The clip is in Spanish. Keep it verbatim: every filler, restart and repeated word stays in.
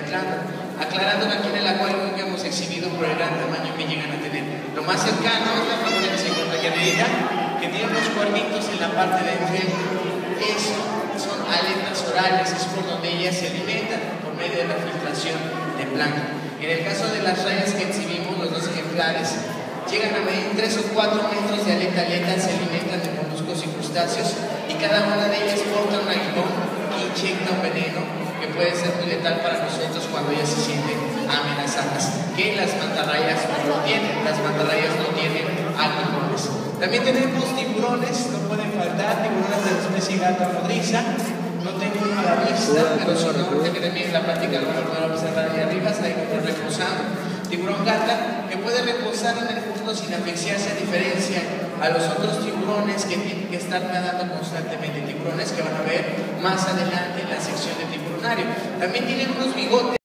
plano, aclarando que aquí en el acuario nunca hemos exhibido por el gran tamaño que llegan a tener. Lo más cercano es la figura que se encuentra aquí arriba, que tiene unos cuernitos en la parte de enfrente. Eso son aletas orales, es por donde ellas se alimentan, por medio de la filtración de plancton. En el caso de las rayas que exhibimos, los dos ejemplares, llegan a medir tres o cuatro metros de aleta a aleta, se alimentan de moluscos y crustáceos, y cada una de ellas porta un aguijón que inyecta un veneno que puede ser muy letal para nosotros cuando ellas se sienten amenazadas, que las mantarrayas no lo tienen. Las mantarrayas no tienen aguijones. También tenemos tiburones, no pueden faltar, tiburones de la especie gata nodriza. No tengo uno a la vista, pero si no, ahorita que termine la plática, lo voy a observar ahí arriba, está ahí como reposando. Tiburón gata, que puede reposar en el fondo sin asfixiarse, a diferencia a los otros tiburones que tienen que estar nadando constantemente. Tiburones que van a ver más adelante en la sección de tiburonario. También tienen unos bigotes.